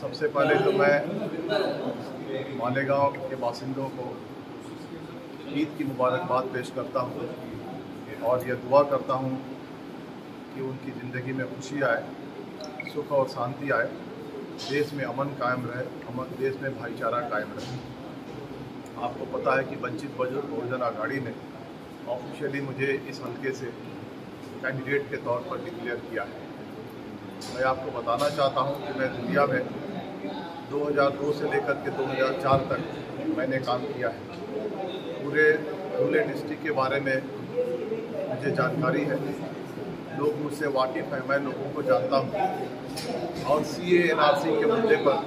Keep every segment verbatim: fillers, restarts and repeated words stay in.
सबसे पहले तो मैं मालेगांव के बासिंदों को ईद की मुबारकबाद पेश करता हूँ और ये दुआ करता हूँ कि उनकी ज़िंदगी में खुशी आए, सुख और शांति आए, देश में अमन कायम रहे, अमन देश में भाईचारा कायम रहे। आपको पता है कि वंचित बहुजन आघाड़ी ने ऑफिशियली मुझे इस हल्के से कैंडिडेट के तौर पर डिक्लेयर किया है। मैं आपको बताना चाहता हूं कि मैं दुनिया में दो हज़ार दो से लेकर के दो हज़ार चार तक मैंने काम किया है। पूरे धुले डिस्ट्रिक्ट के बारे में मुझे जानकारी है, लोग मुझसे वाकिफ़ हैं, मैं लोगों को जानता हूं। और सी ए एन आर सी के मुद्दे पर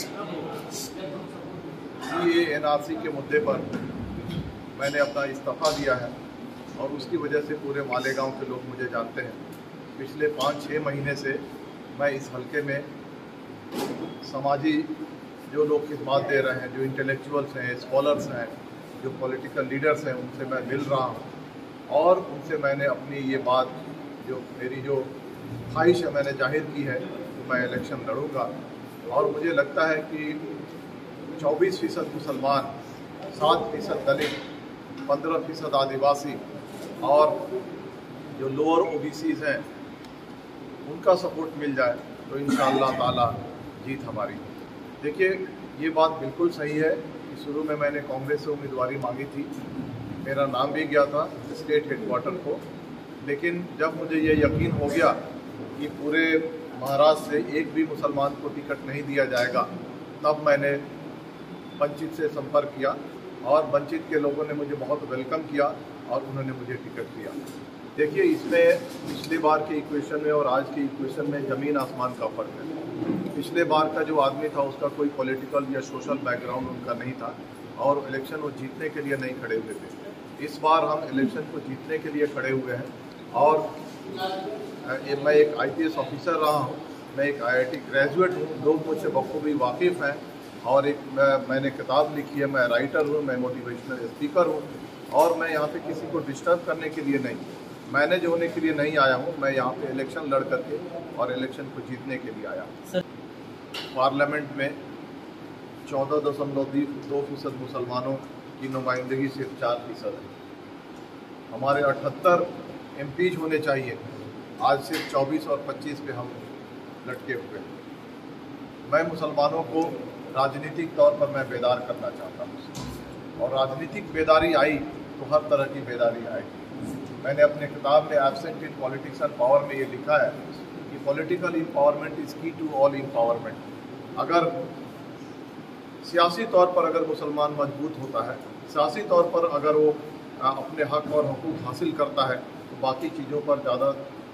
सी ए एन आर सी के मुद्दे पर मैंने अपना इस्तीफा दिया है और उसकी वजह से पूरे मालेगांव के लोग मुझे जानते हैं। पिछले पाँच छः महीने से मैं इस हलके में समाजी जो लोग खिदमत दे रहे हैं, जो इंटेलेक्चुअल्स हैं, स्कॉलर्स हैं, जो पॉलिटिकल लीडर्स हैं, उनसे मैं मिल रहा हूं और उनसे मैंने अपनी ये बात, जो मेरी जो ख्वाहिश है, मैंने जाहिर की है कि मैं इलेक्शन लड़ूंगा। और मुझे लगता है कि चौबीस फीसद मुसलमान, सात फीसद दलित, पंद्रह फीसद आदिवासी और जो लोअर ओ बी सीज़ हैं उनका सपोर्ट मिल जाए तो इंशाअल्लाह ताला जीत हमारी। देखिए, ये बात बिल्कुल सही है कि शुरू में मैंने कांग्रेस से उम्मीदवारी मांगी थी, मेरा नाम भी गया था स्टेट हेडक्वार्टर को, लेकिन जब मुझे ये यकीन हो गया कि पूरे महाराष्ट्र से एक भी मुसलमान को टिकट नहीं दिया जाएगा, तब मैंने वंचित से संपर्क किया और वंचित के लोगों ने मुझे बहुत वेलकम किया और उन्होंने मुझे टिकट दिया। देखिए, इसमें पिछले बार के इक्वेशन में और आज के इक्वेशन में ज़मीन आसमान का फ़र्क है। पिछले बार का जो आदमी था उसका कोई पॉलिटिकल या सोशल बैकग्राउंड उनका नहीं था और इलेक्शन वो जीतने के लिए नहीं खड़े हुए थे। इस बार हम इलेक्शन को जीतने के लिए खड़े हुए हैं और मैं एक आई पी एस ऑफिसर रहा हूँ, मैं एक आई आई टी ग्रेजुएट हूँ, लोग मुझसे बखूबी वाकिफ़ हैं और एक मैं, मैंने किताब लिखी है, मैं राइटर हूँ, मैं मोटिवेशनल स्पीकर हूँ और मैं यहाँ पे किसी को डिस्टर्ब करने के लिए नहीं, मैनेज होने के लिए नहीं आया हूँ। मैं यहाँ पे इलेक्शन लड़ करके और इलेक्शन को जीतने के लिए आया हूँ। पार्लियामेंट में चौदह दशमलव दो फीसद मुसलमानों की नुमाइंदगी सिर्फ चार फीसद है। हमारे अठहत्तर एम पीज होने चाहिए, आज सिर्फ चौबीस और पच्चीस पे हम लटके हुए हैं। मैं मुसलमानों को राजनीतिक तौर पर मैं बेदार करना चाहता हूँ और राजनीतिक बेदारी आई तो हर तरह की बेदारी आएगी। मैंने अपने किताब में absent in politics and power में ये लिखा है कि political empowerment is key to all empowerment. अगर सियासी तौर पर अगर मुसलमान मजबूत होता है, सियासी तौर पर अगर वो अपने हक और हुकूक हासिल करता है, तो बाकी चीज़ों पर ज़्यादा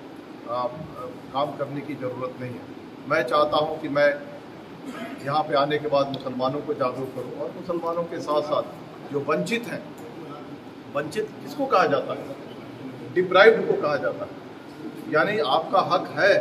काम करने की ज़रूरत नहीं है। मैं चाहता हूँ कि मैं यहाँ पे आने के बाद मुसलमानों को जागरूक करूँ और मुसलमानों के साथ साथ जो वंचित हैं, वंचित किसको कहा जाता है? डिप्राइव्ड को कहा जाता है। यानी आपका हक है,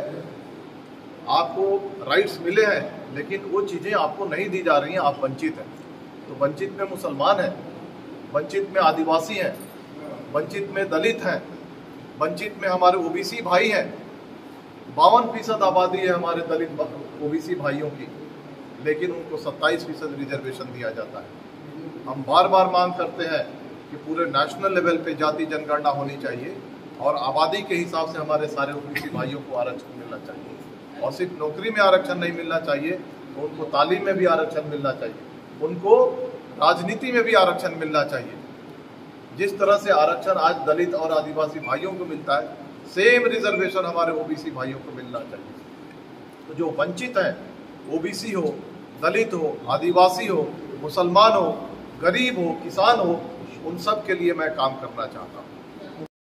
आपको राइट्स मिले हैं, लेकिन वो चीज़ें आपको नहीं दी जा रही हैं, आप वंचित हैं। तो वंचित में मुसलमान हैं, वंचित में आदिवासी हैं, वंचित में दलित हैं, वंचित में हमारे ओ बी सी भाई हैं। बावन फीसद आबादी है हमारे दलित ओ बी सी भाइयों की, लेकिन उनको सत्ताईस फीसद रिजर्वेशन दिया जाता है। हम बार बार मांग करते हैं कि पूरे नेशनल लेवल पे जाति जनगणना होनी चाहिए और आबादी के हिसाब से हमारे सारे ओ बी सी भाइयों को आरक्षण मिलना चाहिए। और सिर्फ नौकरी में आरक्षण नहीं मिलना चाहिए, तो उनको तालीम में भी आरक्षण मिलना चाहिए, उनको राजनीति में भी आरक्षण मिलना चाहिए। जिस तरह से आरक्षण आज दलित और आदिवासी भाइयों को मिलता है, सेम रिजर्वेशन हमारे ओ बी सी भाइयों को मिलना चाहिए। तो जो वंचित हैं, ओ बी सी हो, दलित हो, आदिवासी हो, मुसलमान हो, गरीब हो, किसान हो, उन सब के लिए मैं काम करना चाहता हूँ।